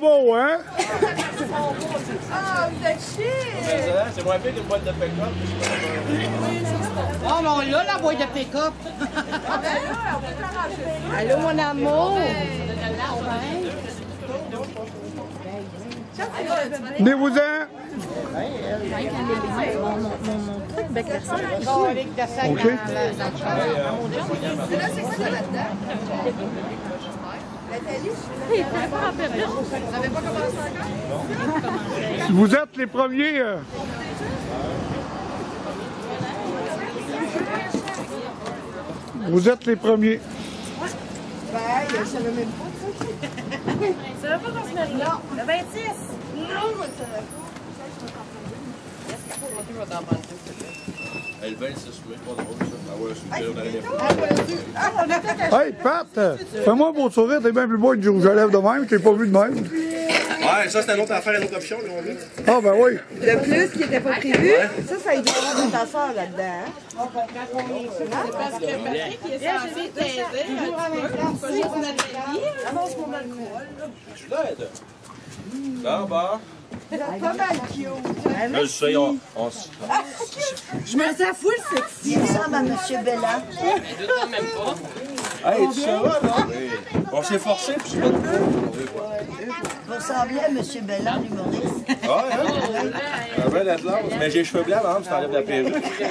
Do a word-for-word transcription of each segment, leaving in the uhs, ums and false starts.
beau, hein? Ah, vous êtes chic! C'est moins pire qu'une boîte de pick-up. Oh, mais on l'a, la boîte de pick-up. Allô, mon amour! Venez-vous-en! Mon truc bec versant. OK. Là, c'est quoi ça là-dedans? Nathalie, je suis là. Vous n'avez pas commencé encore? Vous êtes les premiers... Euh... Vous êtes les premiers. Ben, je savais même pas ça. Tu savais pas qu'on se met là? Le vingt-six? Non, je ne savais pas. Le vingt-six mai, pas drôle ça. Ah ouais, super, on Hey, arrive. Pat! Fais-moi un beau sourire, t'es bien plus beau que du rouge à lèvres de même, je t'ai pas vu de même. Ouais, ça, c'est une autre affaire, une autre option, là, on dit. Ah, ben oui. Le plus qui n'était pas prévu, ça, ça a été de ta soeur là-dedans. Parce que Patrick, il est censé t'aider. Pas juste Nathalie. Annonce-moi mal quoi, là. Je l'aide. Là, bah. Pas mal cute. Là, je sais, on, on s- Je me sens full sexy. Il ressemble à M. Bella. Hey, tu ça va, non? On s'est forcé, puis je suis pas de Vous ressemblez à M. Bella, l'humoriste. Ouais, hein? Ça va d'être là. Mais j'ai les cheveux blancs, hein, tu t'enlèves la perruque.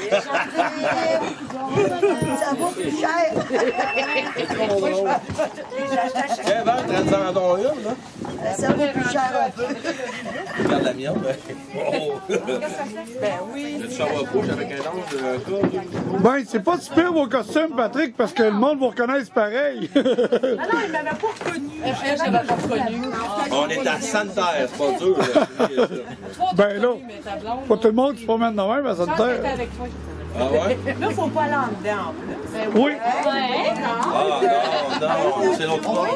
Ça vaut plus cher. Tiens, Val, trente-en dans une, là. Ça vaut plus cher un peu. Regarde la mienne, ben. Oh! Ben oui. Tu savoir rouge avec un ange de corps. Ben, c'est pas super vos costumes, Patrick, parce que le monde vous reconnaisse pareil. Ah non, il m'avait pas reconnu. Elle, je l'avais pas reconnu. On est à Sainte-Terre, c'est pas dur, là. Ben là, pas tout le monde qui se promène de même à cette terre. Avec toi. Ah ouais? Là, faut pas aller en dedans. Oui. Ah non, non, c'est l'autre fois.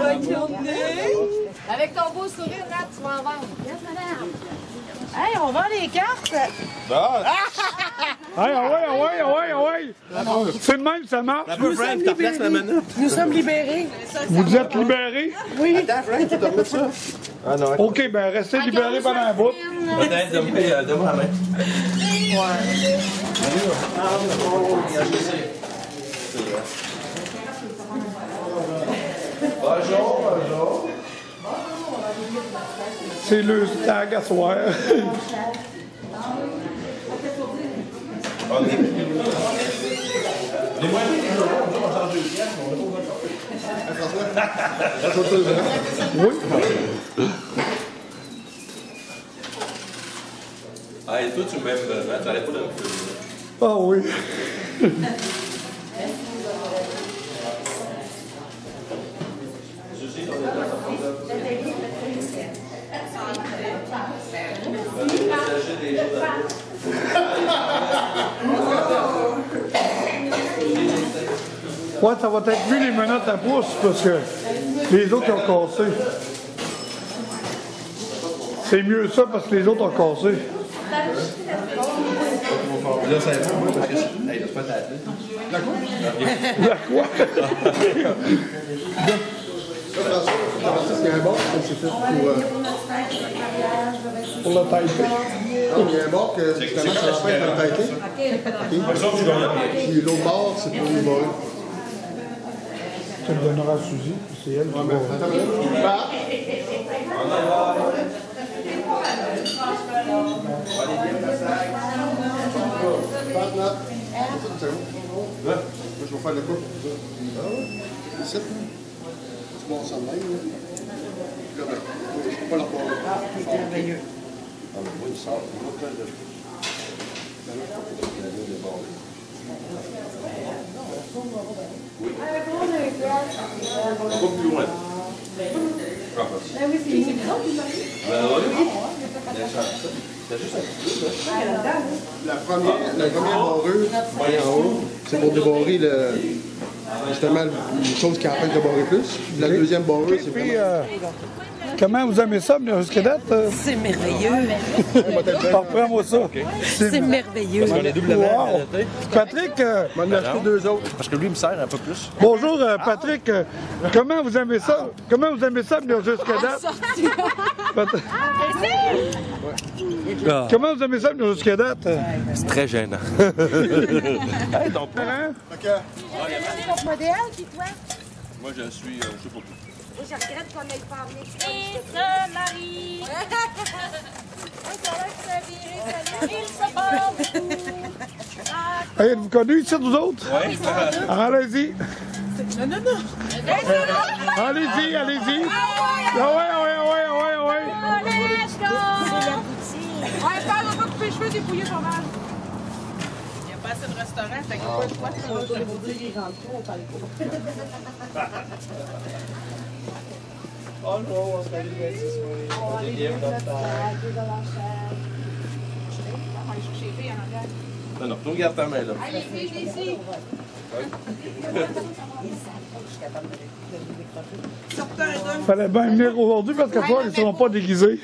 Avec ton beau sourire, là, tu vas en vendre. Yes, madame. Hey, on vend les cartes. Ah! Hey, ah ouais, ah ouais, ah ouais, ah ouais. C'est de même, ça marche. Un peu, Frank, ta place la minute. Nous sommes libérés. Vous êtes libérés? Attends, Frank, tu dois remettre ça? Ah non. OK, ben restez libérés pendant un bout. Peut-être, donne-moi la main. Ouais. Bonjour, bonjour. C'est le stag à soir. On est les moyens de on change deux pièces, on Oui. Ah, et toi, tu m'aimes vraiment, tu n'allais pas de me filmer. Ah oui. Ouais, ça va être mieux les menottes à pouce parce que les autres ont cassé. C'est mieux ça parce que les autres ont cassé. Là, c'est bon, parce que hey, laisse pas t'appeler. La quoi? La quoi? Il y a un bord que c'est fait pour, euh, Pour le tailler. il y a un bord que justement ça va faire le tailler. Puis l'autre bord, c'est pour les borer. Tu le donneras à Suzy, puis c'est elle qui va... Attends une minute. Bah. Pat, là. Attends une seconde. Là, je vais faire le coup. Ah ouais? Ici, là. Tu montes ça de même, là. Là, ben, je ne peux pas la voir. Ah, c'est merveilleux. Ah, mais moi, il sort. Il va faire de. Ben là, je pense que c'est la ligne de bord. Oui. Pas plus loin. Ah, merci. Ben oui, c'est une grande, Ben oui. C'est juste un petit peu, là. La première, la première barreuse, en haut, c'est pour débarrer le, justement les choses qui empêchent de barrer plus. La deuxième barreuse, c'est Puis, vraiment... euh, Comment vous aimez ça, venir jusqu'à date? C'est merveilleux. Reprends-moi ça. C'est merveilleux. Parce qu'on est doublement Wow. adapté. Patrick, euh, On en a acheté deux autres. Parce que lui, il me sert un peu plus. bonjour euh, Patrick. Euh, comment vous aimez ça? Comment vous aimez ça, venir jusqu'à date? Pat- Ah, Comment vous aimez ça, venir jusqu'à date? c'est très gênant. Hey, donc, Hein? OK. Ton modèle, puis toi? moi, je suis, euh, je sais pas tout. Moi, je regrette qu'on ait pas amené. Il se marie. Il se bat beaucoup. Hey, êtes-vous connus ici, vous autres? Oui. Allez-y. Non, non, non. Allez-y, allez-y. Ah ouais, ah ouais, ah ouais, ah ouais, ah ouais. Let's go. Ouais, parle, on va couper les cheveux, dépouiller pas mal. Il n'y a pas assez de restaurant, fait qu'il n'y a pas de quoi. Oh non, on se fait bien ce soir. C'est bien, non, non, tu regardes ta main, là. Fallait bien venir aujourd'hui parce qu'à soir, ils ne seront pas déguisés.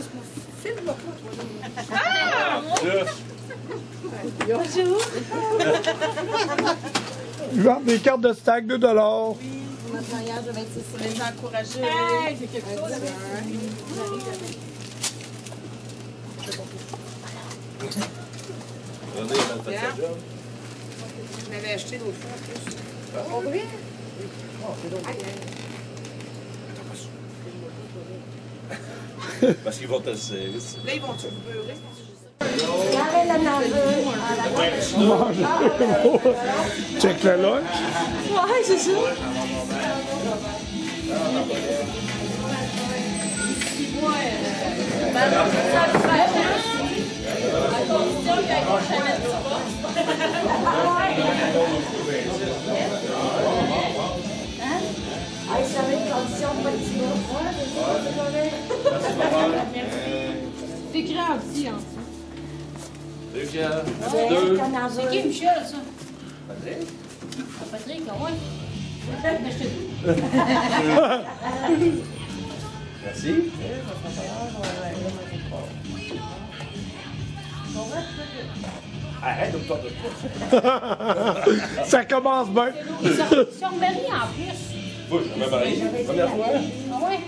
Ils vendent des cartes de stack, deux dollars. Notre mariage de vingt-six Pour les encourager. Hey. C'est quelque chose. Regardez, il a mal fait sa job. Je l'avais acheté l'autre fois en plus. On brûle? Parce qu'ils vont te le serrer. Là, ils vont-tu vous beurrer? Regardez la naveuse. Check le lunch. Ouais, c'est ça. Ah, ça va être condition pas C'est écrit en petit, en dessous. Deux gars. C'est qui, Michel, ça? Patrick. Ah, Patrick, ah ouais. Mais je te dis. Merci. Arrête de me tordre de Ça commence bien. Ils sont ils sont mariés en plus. Moi, je me marie. Première fois. Ah ouais?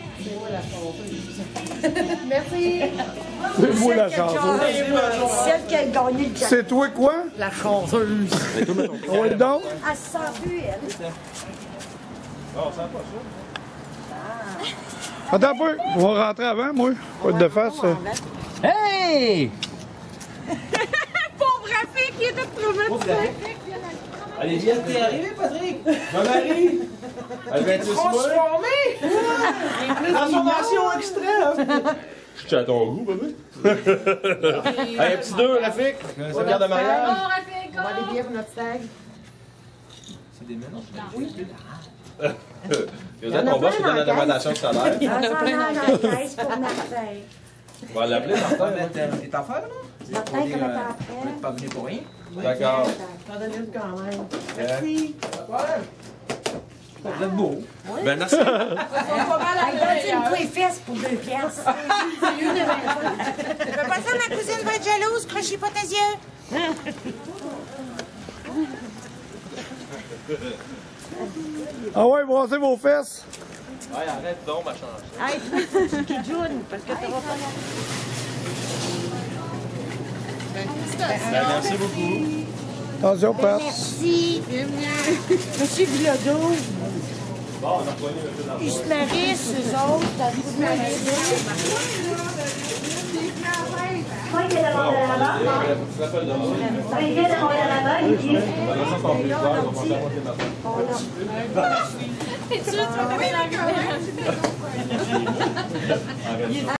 Merci. C'est moi la chanceuse. Celle qui a gagné le jackpot. C'est toi quoi? La chanceuse. Oui, donc. Elle se sent plus, elle. Non, on sent pas ça. Attends un peu. On va rentrer avant, moi. Pas être de face. euh. Hey! Pauvre Rafik, il était traumatisé. Allez, viens, t'es arrivé, Patrick. Ma Marie. Elle vient-tu se Transformé! Transformation extrême. Je suis à ton goût, bébé. Hey, un petit deux, Rafik. C'est une carte de mariage. Bon, Rafik, On va aller bien pour notre stag. C'est des mélanges. Peut-être qu'on va se donner la demandation tout à l'heure. On s'en va dans la caisse pour notre fête. On va l'appeler, Martin. T'es en faire, là? Martin, comment t'as Vous après? n'êtes pas venu pour rien? D'accord. T'en donnes une quand même. Merci. Vous êtes beau. Ben, merci. Hey, donne-tu une couille fesses pour deux piastres? C'est une de vingt-cinq. Je veux pas ça, ma cousine va être jalouse, crochez pas tes yeux. Ah ouais, brassez vos fesses. Ouais, arrête donc, ma chance. Hey, toi, tu June, parce que t'auras pas... Ben, merci beaucoup. Attention, Pat. Merci. Monsieur Glodo. Bon, on a poigné un peu dans le Ils se marissent, eux autres. T'as vu se marisser? Moi, il vient d'avoir de la barre. Tu te rappelles de moi? Il vient d'avoir de la barre, il dit. De toute façon, ton plus tard, on va commencer à monter maintenant. Et tu veux te faire la gueule?